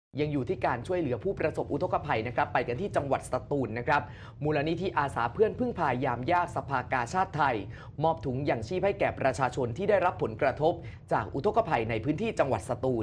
ยังอยู่ที่การช่วยเหลือผู้ประสบอุทกภัยนะครับไปกันที่จังหวัดสตูลนะครับมูลนิธิอาสาเพื่อนพึ่งพายามยากสภากาชาติไทยมอบถุงยังชีพให้แก่ประชาชนที่ได้รับผลกระทบจากอุทกภัยในพื้นที่จังหวัดสตูล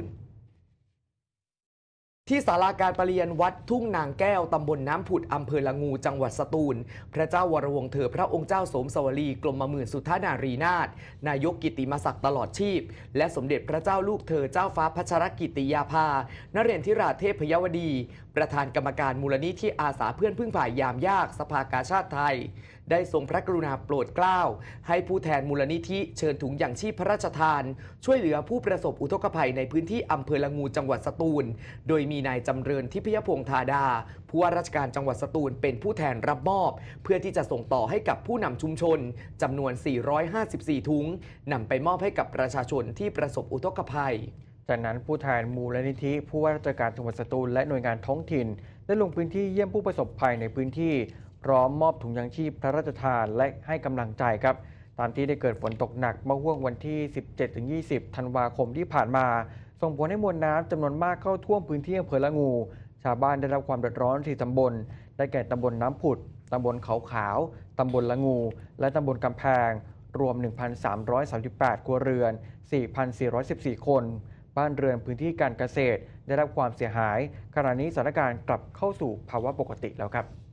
ที่ศาลาการประเรียนวัดทุ่งนางแก้วตำบลน้ำผุดอำเภอละงูจังหวัดสตูลพระเจ้าวรวงศ์เธอพระองค์เจ้าสมสวลีกรมหมื่นสุทธานารีนาถนายกกิติมศักดิ์ตลอดชีพและสมเด็จพระเจ้าลูกเธอเจ้าฟ้าพัชรกิติยาภานเรนทิราเทพยวดีประธานกรรมการมูลนิธิอาสาเพื่อนพึ่งพายามยากสภากาชาติไทยได้ทรงพระกรุณาโปรดเกล้าให้ผู้แทนมูลนิธิเชิญถุงยังชีพพระราชทานช่วยเหลือผู้ประสบอุทกภัยในพื้นที่อำเภอละงูจังหวัดสตูลโดยมีนายจำเริญทิพยพงษ์ธาดาผู้ว่าราชการจังหวัดสตูลเป็นผู้แทนรับมอบเพื่อที่จะส่งต่อให้กับผู้นำชุมชนจำนวน454ถุงนำไปมอบให้กับประชาชนที่ประสบอุทกภัยจากนั้นผู้แทนมูลนิธิผู้ว่าราชการจังหวัดสตูลและหน่วยงานท้องถิ่นได้ลงพื้นที่เยี่ยมผู้ประสบภัยในพื้นที่พร้อมมอบถุงยังชีพพระราชทานและให้กำลังใจครับตามที่ได้เกิดฝนตกหนักเมื่อห่วงวันที่ 17-20 ธันวาคมที่ผ่านมาส่งผลให้มวลน้ำจำนวนมากเข้าท่วมพื้นที่อำเภอละงูชาวบ้านได้รับความเดือดร้อน4ตำบลได้แก่ตำบลน้ำผุดตำบลเขาขาวตำบลละงูและตำบลกำแพงรวม 1,338 ครัวเรือน 4,414 คนบ้านเรือนพื้นที่การเกษตรได้รับความเสียหายขณะนี้สถานการณ์กลับเข้าสู่ภาวะปกติแล้วครับ